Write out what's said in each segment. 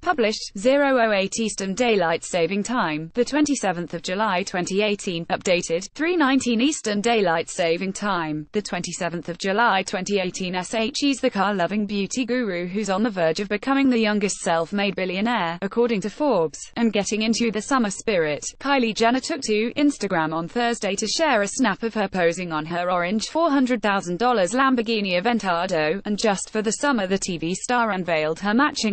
Published 0:08 Eastern Daylight Saving Time, the 27th of July 2018. Updated 3:19 Eastern Daylight Saving Time, the 27th of July 2018. She's the car-loving beauty guru who's on the verge of becoming the youngest self-made billionaire, according to Forbes, and getting into the summer spirit. Kylie Jenner took to Instagram on Thursday to share a snap of her posing on her orange $400,000 Lamborghini Aventador, and just for the summer the TV star unveiled her matching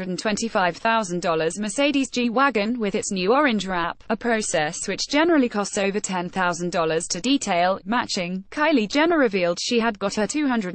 $225,000 Mercedes G-Wagon with its new orange wrap, a process which generally costs over $10,000 to detail. Matching, Kylie Jenner revealed she had got her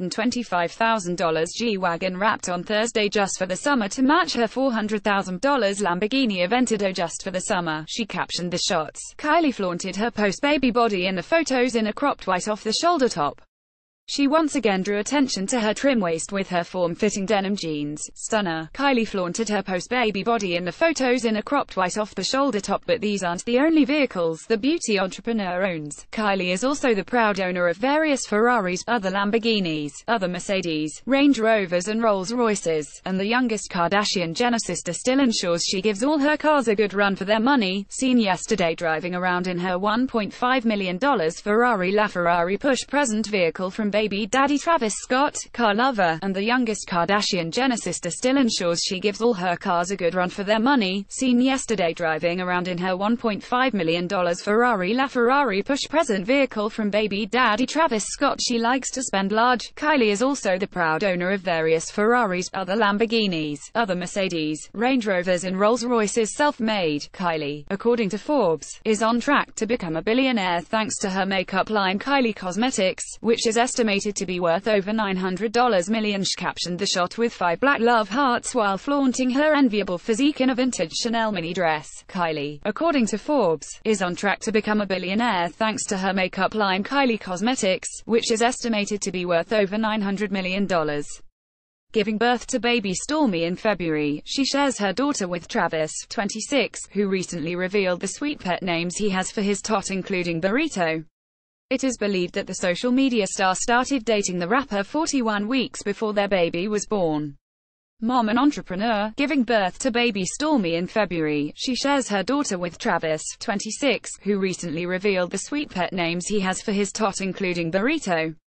$225,000 G-Wagon wrapped on Thursday just for the summer to match her $400,000 Lamborghini Aventador just for the summer. She captioned the shots. Kylie flaunted her post-baby body in the photos in a cropped white off-the-shoulder top. She once again drew attention to her trim waist with her form-fitting denim jeans. Stunner. Kylie flaunted her post-baby body in the photos in a cropped white off-the-shoulder top, but these aren't the only vehicles the beauty entrepreneur owns. Kylie is also the proud owner of various Ferraris, other Lamborghinis, other Mercedes, Range Rovers and Rolls-Royces, and the youngest Kardashian-Jenner sister still ensures she gives all her cars a good run for their money. Seen yesterday driving around in her $1.5 million Ferrari LaFerrari push-present vehicle from baby daddy Travis Scott, car lover, and the youngest Kardashian-Jenner sister still ensures she gives all her cars a good run for their money. Seen yesterday driving around in her $1.5 million Ferrari LaFerrari push-present vehicle from baby daddy Travis Scott. She likes to spend large. Kylie is also the proud owner of various Ferraris, other Lamborghinis, other Mercedes, Range Rovers and Rolls-Royces. Self-made, Kylie, according to Forbes, is on track to become a billionaire thanks to her makeup line Kylie Cosmetics, which is estimated to be worth over $900 million. She captioned the shot with 5 black love hearts while flaunting her enviable physique in a vintage Chanel mini dress. Kylie, according to Forbes, is on track to become a billionaire thanks to her makeup line Kylie Cosmetics, which is estimated to be worth over $900 million. Giving birth to baby Stormi in February, she shares her daughter with Travis, 26, who recently revealed the sweet pet names he has for his tot, including Burrito. It is believed that the social media star started dating the rapper 41 weeks before their baby was born. Mom and entrepreneur, giving birth to baby Stormi in February, she shares her daughter with Travis, 26, who recently revealed the sweet pet names he has for his tot, including Burrito.